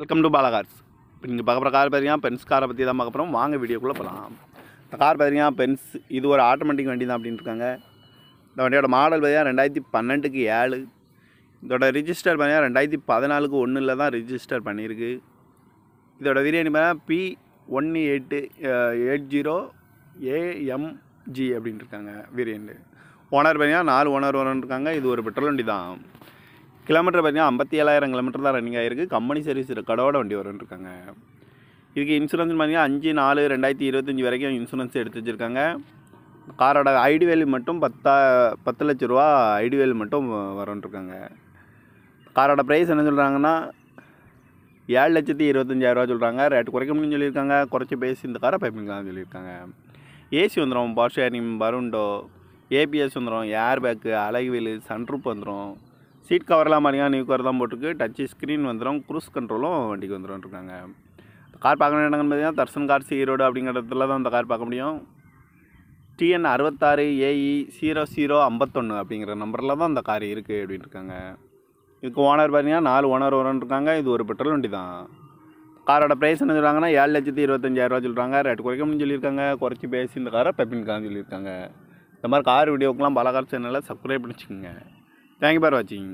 Welcome to Bala cars. இப்போ நீங்கள் பார்க்க போகிற கார் பார்த்தீங்கன்னா பென்ஸ் காரை பற்றி தான் பார்க்க போகிறோம். வாங்க வீடியோக்குள்ளே போகலாம். இந்த கார் பார்த்தீங்கன்னா பென்ஸ், இது ஒரு ஆட்டோமேட்டிக் வண்டி தான் அப்படின்னு இருக்காங்க. இந்த வண்டியோட மாடல் பார்த்தீங்கன்னா 2012க்கு 7. இதோட ரிஜிஸ்டர் பார்த்தீங்கன்னா 2014க்கு 1 தான் ரிஜிஸ்டர் பண்ணியிருக்கு. இதோட வேரியன்ட் பார்த்தீங்கன்னா P1880AMG அப்படின்னு இருக்காங்க வேரியன்ட். ஓனர் பார்த்தீங்கன்னா 4 ஓனர் வரன்னு இருக்காங்க. இது ஒரு பெட்ரோல் வண்டி தான். கிலோமீட்டர் பார்த்தீங்கன்னா 57,000 கிலோமீட்டர் தான் ரன்னிங் ஆகிருக்கு. கம்பெனி சர்வீஸ் கடவோட வண்டி வரும்னு இருக்காங்க. இதுக்கு இன்சூரன்ஸ் பார்த்தீங்கன்னா 5/4/2025 வரைக்கும் இன்சூரன்ஸ் எடுத்து வச்சுருக்காங்க. காரோட ஐடி வேல்யூ மட்டும் 10 லட்ச ரூபா ஐடி வேல்யூ மட்டும் வரும்னு இருக்காங்க. காரோட ப்ரைஸ் என்ன சொல்கிறாங்கன்னா 7,25,000 சொல்கிறாங்க. ரேட்டு குறைக்க முடியும்னு சொல்லியிருக்காங்க. குறைச்சி பேசி இந்த காரை பைப்பிங்கலாம் சொல்லியிருக்காங்க. ஏசி வந்துடும், பவர் ஷேரிங், பருண்டோ, ஏபிஎஸ் வந்துடும், airbag, alloy wheel, sunroof வந்துடும். சீட் கவர்லாம் பார்த்தீங்கன்னா நியூ கவர் தான் போட்டிருக்கு. டச்சு ஸ்க்ரீன் வந்துடும். க்ரூஸ் கண்ட்ரோலும் வண்டிக்கு வந்துடும் இருக்காங்க. கார் பார்க்கணும் இடங்கன்னு பார்த்தீங்கன்னா தர்சன் கார்ஸ் ஈரோடு அப்படிங்கிற இடத்துல தான் இந்த கார் பார்க்க முடியும். TN 66AE0051 அப்படிங்கிற நம்பரில் தான் இந்த கார் இருக்குது அப்படின்னு இருக்காங்க. இதுக்கு ஓனர் பார்த்தீங்கன்னா 4 ஓனர் வரன்னு இருக்காங்க. இது ஒரு பெட்ரோல் வண்டி தான். காரோட ப்ரைஸ் என்ன சொல்கிறாங்கன்னா 7,25,000 சொல்கிறாங்க. ரேட்டு குறைக்க முடியும்னு சொல்லியிருக்காங்க. குறைச்சி பேசி இந்த காரை பெப்பின்கான்னு சொல்லியிருக்காங்க. இந்த மாதிரி கார் வீடியோக்கெலாம் பாலா கார் சேனலில் சப்ஸ்கிரைப் பண்ணிச்சுக்கோங்க. தேங்க்யூ ஃபார் வாட்சிங்.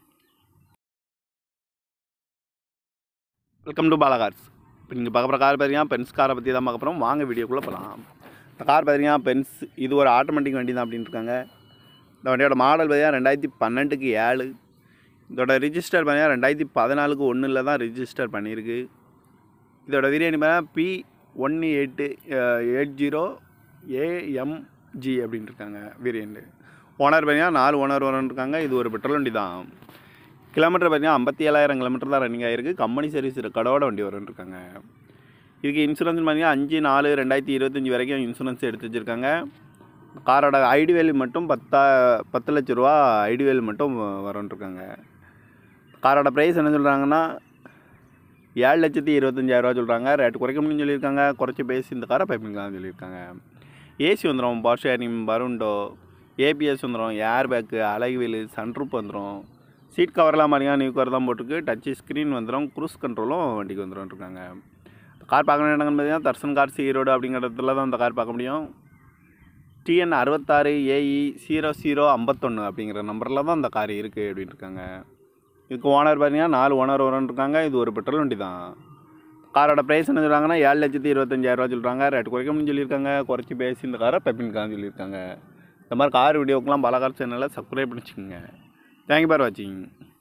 Welcome to Bala cars. இப்போ நீங்கள் பார்க்க போகிற கார் பார்த்தீங்கன்னா பென்ஸ் காரை பற்றி தான் பார்க்க போகிறோம். வாங்க வீடியோக்குள்ளே போகலாம். இந்த கார் பார்த்தீங்கன்னா பென்ஸ், இது ஒரு ஆட்டோமேட்டிக் வண்டி தான் அப்படின்னு இருக்காங்க. இந்த வண்டியோட மாடல் பார்த்தீங்கன்னா 2012க்கு 7. இதோட ரிஜிஸ்டர் பார்த்தீங்கன்னா 2014க்கு 1 தான் ரிஜிஸ்டர் பண்ணியிருக்கு. இதோட வேரியன்ட் பார்த்தீங்கன்னா P1880AMG அப்படின்னு இருக்காங்க வேரியன்ட். ஓனர் பார்த்தீங்கன்னா 4 ஓனர் வரன்னு இருக்காங்க. இது ஒரு பெட்ரோல் வண்டி தான். கிலோமீட்டர் பார்த்தீங்கன்னா 57,000 கிலோமீட்டர் தான் ரன்னிங் ஆகிருக்கு. கம்பெனி சர்வீஸ் கடவோட வண்டி வரும்னு இருக்காங்க. இதுக்கு இன்சூரன்ஸ் பார்த்தீங்கன்னா 5/4/2025 வரைக்கும் இன்சூரன்ஸ் எடுத்து வச்சுருக்காங்க. காரோட ஐடி வேல்யூ மட்டும் 10 லட்ச ரூபா ஐடி வேல்யூ மட்டும் வரும்னு இருக்காங்க. காரோட ப்ரைஸ் என்ன சொல்கிறாங்கன்னா 7,25,000 சொல்கிறாங்க. ரேட்டு குறைக்க முடியும்னு சொல்லியிருக்காங்க. குறைச்சி பேசி இந்த காரை பைப்பிங்கலாம் சொல்லியிருக்காங்க. ஏசி வந்துடும், பவர் ஷேரிங், பருண்டோ, ஏபிஎஸ் வந்துடும், airbag, alloy wheel, sunroof வந்துடும். சீட் கவர்லாம் பார்த்தீங்கன்னா நியூ கவர் தான் போட்டிருக்கு. டச்சு ஸ்க்ரீன் வந்துடும். க்ரூஸ் கண்ட்ரோலும் வண்டிக்கு வந்துடும் இருக்காங்க. கார் பார்க்கணும் இடங்கன்னு பார்த்தீங்கன்னா தர்சன் கார்ஸ் ஈரோடு அப்படிங்கிற இடத்துல தான் இந்த கார் பார்க்க முடியும். TN 66AE0051 அப்படிங்கிற நம்பரில் தான் இந்த கார் இருக்குது அப்படின்னு இருக்காங்க. இதுக்கு ஓனர் பார்த்தீங்கன்னா 4 ஓனர் வரன்னு இருக்காங்க. இது ஒரு பெட்ரோல் வண்டி தான். காரோட ப்ரைஸ் என்ன சொல்கிறாங்கன்னா 7,25,000 சொல்கிறாங்க. ரேட்டு குறைக்க முடியும்னு சொல்லியிருக்காங்க. குறைச்சி பேசி இந்த காரை பெப்பின்கான்னு சொல்லியிருக்காங்க. இந்த மாதிரி கார் வீடியோக்கெலாம் பாலா கார் சேனலில் சப்ஸ்கிரைப் பண்ணிச்சுக்கோங்க. தேங்க்யூ ஃபார் வாட்சிங்.